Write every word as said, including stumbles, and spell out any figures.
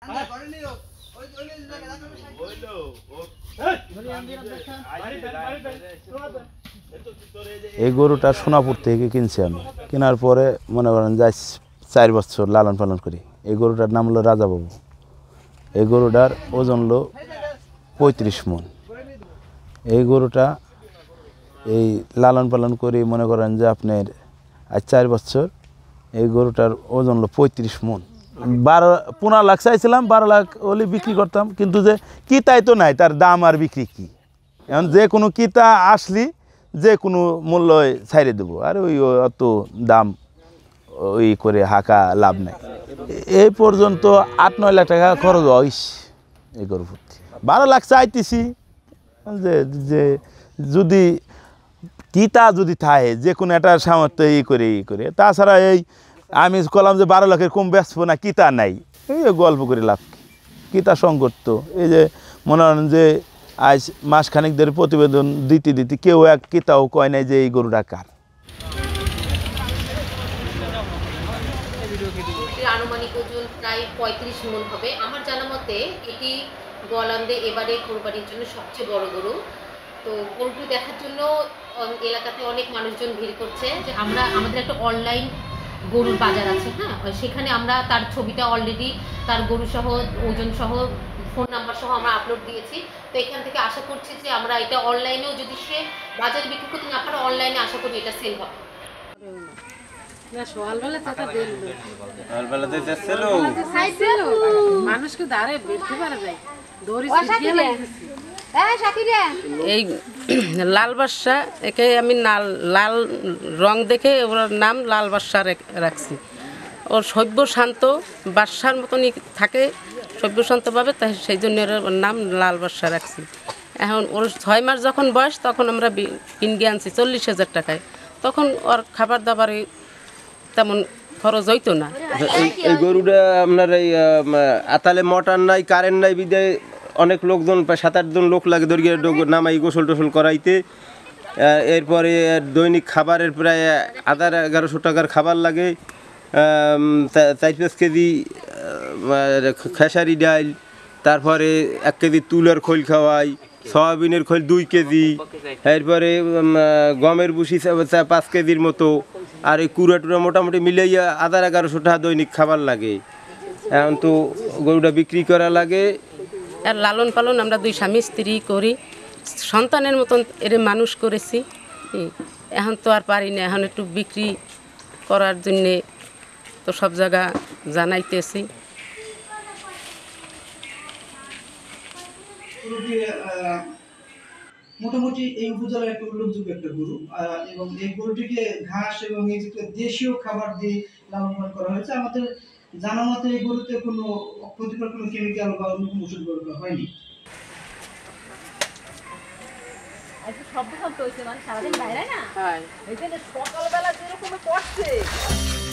এই গরুটা সোনাপুর থেকে কিনছি আমি। কেনার পরে মনে করেন যাই চার বছর লালন পালন করি। এই গরুটার নাম হলো রাজাবাবু। এই গরুটার ওজন হলো পঁয়ত্রিশ মন। এই গরুটা এই লালন পালন করি মনে করেন যে আপনার আজ চার বছর। এই গরুটার ওজন হলো পঁয়ত্রিশ মন। বারো পনেরো লাখ চাইছিলাম, বারো লাখ হলে বিক্রি করতাম, কিন্তু যে কিতাই তো নাই, তার দাম আর বিক্রি কি। এখন যে কোনো কিতা আসলি যে কোনো মূল্য ছাইড়ে দেবো, আর ওই অত দাম ওই করে হাঁকা লাভ নাই। এই পর্যন্ত আট নয় লাখ টাকা খরচ হইস এই গরু প্রতি। বারো লাখ চাইতেছি যে যে যদি কিতা যদি থাকে যে কোনো একটা সামর্থ্য ই করে ই করে। তাছাড়া এই আমি কলাম যে বারো লাখের কম বেচবো না, কিতা নাই, এই গল্প করে লাভ কিতা সংকট। তো এই যে মনে করেন যে আজ মাসখানিক ধরে প্রতিবেদন দিতে দিতে কেউ এক কিতাও কয় নাই যে এই গরুটা কার। আনুমানিক ওজন প্রায় পঁয়ত্রিশ মন হবে আমার জানা মতে। এটি গোয়ালন্দে এবারে কোরবানির জন্য সবচেয়ে বড় গরু। তো গরুটি দেখার জন্য এলাকাতে অনেক মানুষজন ভিড় করছে। যে আমরা আমাদের একটা অনলাইন গরুর বাজার আছে, হ্যাঁ, সেখানে আমরা তার ছবিটা অলরেডি তার গরু সহ ওজন সহ ফোন নাম্বার সহ আমরা আপলোড দিয়েছি। তো এখান থেকে আশা করছি যে আমরা এটা অনলাইনেও যদি সে বাজারে বিক্রি করতে না পারে, অনলাইনে আশা করি এটা সেল হবে। মানুষকে দাঁড়ে বেরতে পারা যায়। এই লাল বাদশা, একে আমি লাল লাল রং দেখে ওর নাম লাল বাদশা রাখছি। ওর সভ্য শান্ত বাদশার মতনই থাকে, সভ্য শান্তভাবে, তাই সেই জন্য ওর নাম লাল বাদশা রাখছি। এখন ওর ছয় মাস যখন বয়স তখন আমরা কিনে আনছি চল্লিশ হাজার টাকায়। তখন ওর খাবার দাবারে তেমন খরচ হইতো না। এই গরুটা আপনার এই আতালে মোটর নাই, কারেন্ট নাই, বিদায় অনেক লোকজন প্রায় সাত আটজন লোক লাগে দরিয়ে নামাই গোসল টোসল করাইতে। এরপরে দৈনিক খাবারের প্রায় হাজার এগারোশো টাকার খাবার লাগে। চার পাঁচ কেজি খেসারি ডাল, তারপরে এক কেজি তুলার খোল খাওয়াই, সয়াবিনের খোল দুই কেজি, এরপরে গমের ভুসি পাঁচ কেজির মতো, আর এই কুড়া টুড়া মোটামুটি মিলাইয়া হাজার এগারোশো টাকা দৈনিক খাবার লাগে। এখন তো গরুটা বিক্রি করা লাগে। আর লালন পালন আমরা দুই স্বামী স্ত্রী করি, সন্তানের মতন এর মানুষ করেছি। এখন তো আর পারি না, এখন একটু বিক্রি করার জন্যে তো সব জায়গা জানাইতেছি। মোটামুটি এই উপজেলার একটা উল্লেখযোগ্য একটা গরু, এবং এই গরুটিকে ঘাস এবং এই দেশীয় খাবার দিয়ে লালন পালন করা হয়েছে। আমাদের জানা মতে এই গরুতে কোনো ক্ষতিকর কোনো কেমিক্যাল বা অন্য কোনো ওষুধ ব্যবহার করা হয়নি। শব্দ শব্দ হয়েছে, মানে সারাদিন বাইরে না, সকালবেলা যেরকম পড়ছে